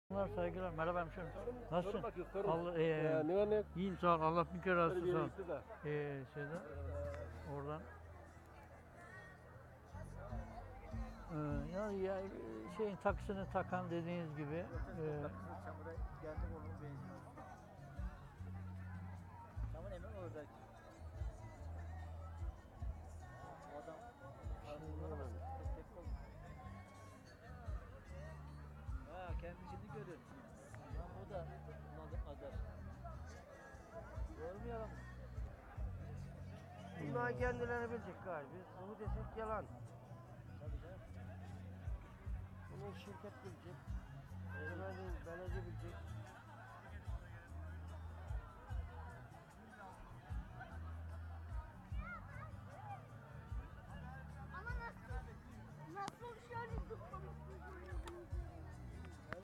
Saygılar. Merhaba hemşerim. Nasılsın? Sorun. Allah, Ne var ne yok? iyiyim sağ ol. Allah bin kere razı olsun. Sağ ol. Gitti de. Şeyden oradan yani ya şeyin taksini takan dediğiniz gibi Çamura geldim onun benzin. Çamur hemen oradaki. O adam arabada tek oldu. Ha kendisini görür. Lan bu da adar. Görmüyorum. Bunlar kendilerini bilecek galiba. Onu desek yalan. Tabii canım. Bunu şirket bilecek.